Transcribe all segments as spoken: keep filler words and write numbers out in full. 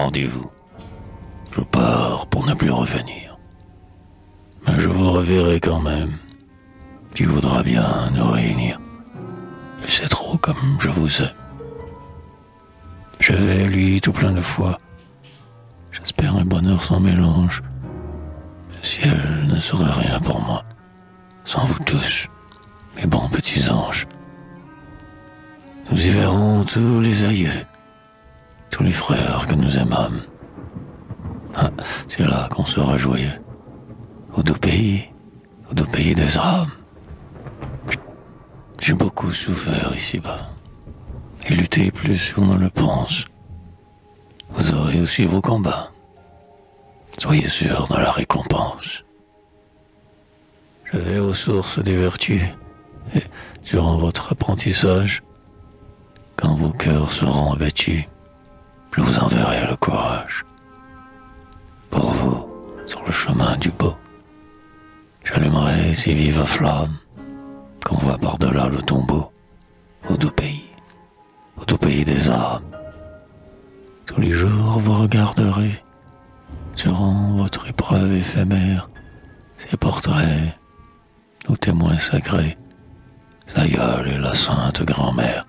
rendez-vous. Je pars pour ne plus revenir. Mais je vous reverrai quand même. Tu voudras bien nous réunir. Et c'est trop comme je vous aime. Je vais, lui, tout plein de foi. J'espère un bonheur sans mélange. Le ciel ne serait rien pour moi, sans vous tous, mes bons petits anges. Nous y verrons tous les aïeux, tous les frères que nous aimâmes. Ah, c'est là qu'on sera joyeux, au doux pays, au doux pays des âmes. J'ai beaucoup souffert ici-bas, et lutté plus qu'on ne le pense. Vous aurez aussi vos combats. Soyez sûrs de la récompense. Je vais aux sources des vertus, et durant votre apprentissage, quand vos cœurs seront abattus, je vous enverrai le courage. Pour vous, sur le chemin du beau, j'allumerai ces vives flammes qu'on voit par-delà le tombeau, au doux pays, au doux pays des âmes. Tous les jours vous regarderez, durant votre épreuve éphémère, ces portraits, nos témoins sacrés, l'aïeul et la sainte grand-mère.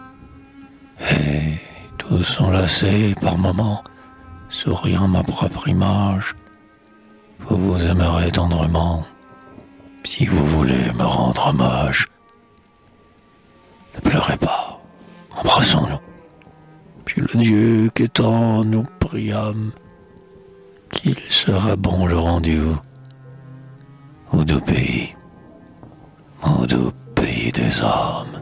Et tous enlacés par moments, souriant ma propre image, vous vous aimerez tendrement, si vous voulez me rendre hommage. Ne pleurez pas, embrassons-nous. Puis le Dieu qu'étant nous priâmes, qu'il sera bon le rendez-vous au doux pays, au doux pays des âmes.